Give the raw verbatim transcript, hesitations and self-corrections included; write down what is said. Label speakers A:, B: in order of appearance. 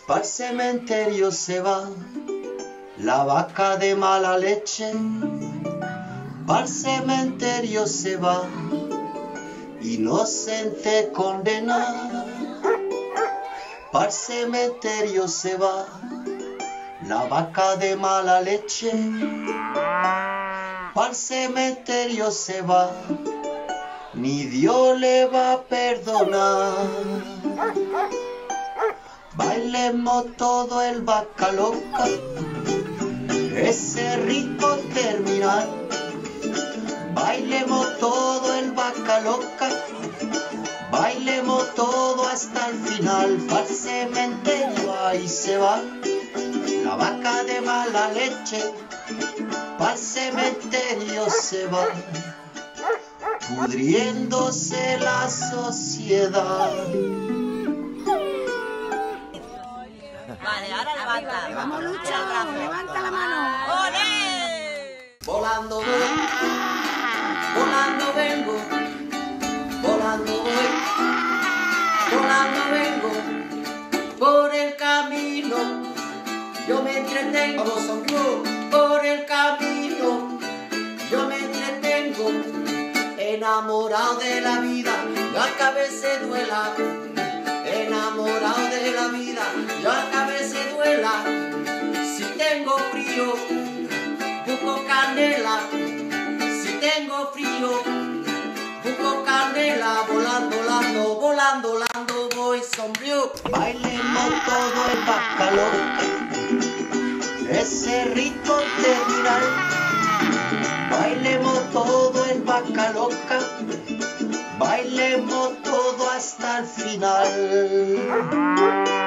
A: Pa'l cementerio se va la vaca de mala leche. Pa'l cementerio se va inocente condenada. Pa'l cementerio se va la vaca de mala leche. Pa'l cementerio se va, ni Dios le va a perdonar. Bailemos todo el vaca loca, ese ritmo terminal. Bailemos todo el vaca loca, bailemos todo hasta el final. Pa'l cementerio ahí se va la vaca de mala leche. Pa'l cementerio se va pudriéndose la sociedad.
B: Vale, ahora levanta.
C: Vamos, Lucho, levanta la mano.
B: ¡Olé!
A: Volando voy, volando vengo, volando voy, volando vengo, por el camino yo me entretengo, por el camino yo me entretengo, enamorado de la vida, ya que a veces duela, enamorado de la vida, ya que a veces duela, si tengo frío, busco canela, si tengo frío, busco canela, volando, volando, volando, volando, voy sombrío. Bailemos todo el vaca loca, ese ritmo terminal. Bailemos todo el vaca loca, bailemos todo hasta el final.